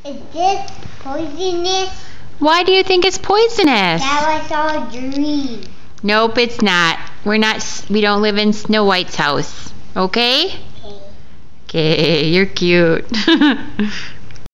Is this poisonous? Why do you think it's poisonous? Now I saw a dream. Nope, it's not. We don't live in Snow White's house. Okay? Okay. Okay, you're cute.